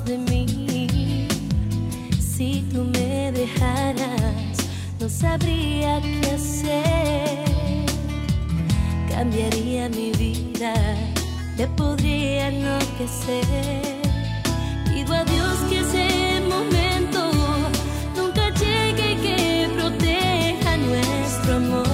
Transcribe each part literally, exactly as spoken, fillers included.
de mí. Si tú me dejaras, no sabría qué hacer. Cambiaría mi vida, te podría enloquecer. Pido a Dios que ese momento nunca llegue y que proteja nuestro amor.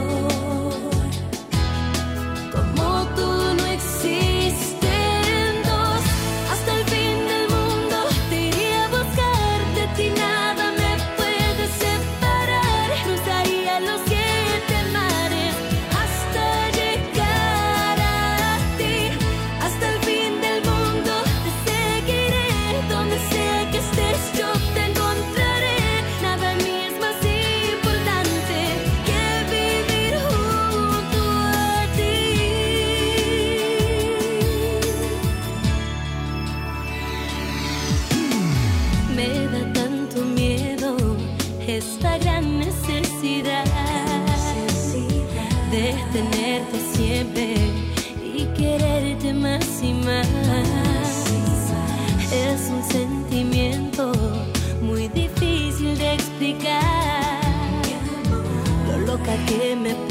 Como tú no existen dos, hasta el fin del mundo te iré a buscar. De ti nada me puede separar. Cruzaría los siete mares hasta llegar a ti. Hasta el fin del mundo te seguiré. Donde sea que estés yo te encontraré. Nada en mí es más importante que vivir junto a ti. Me da tanto miedo esta gran necesidad de tenerte siempre y quererte más y más. Es un sentimiento muy difícil de explicar, lo loca que me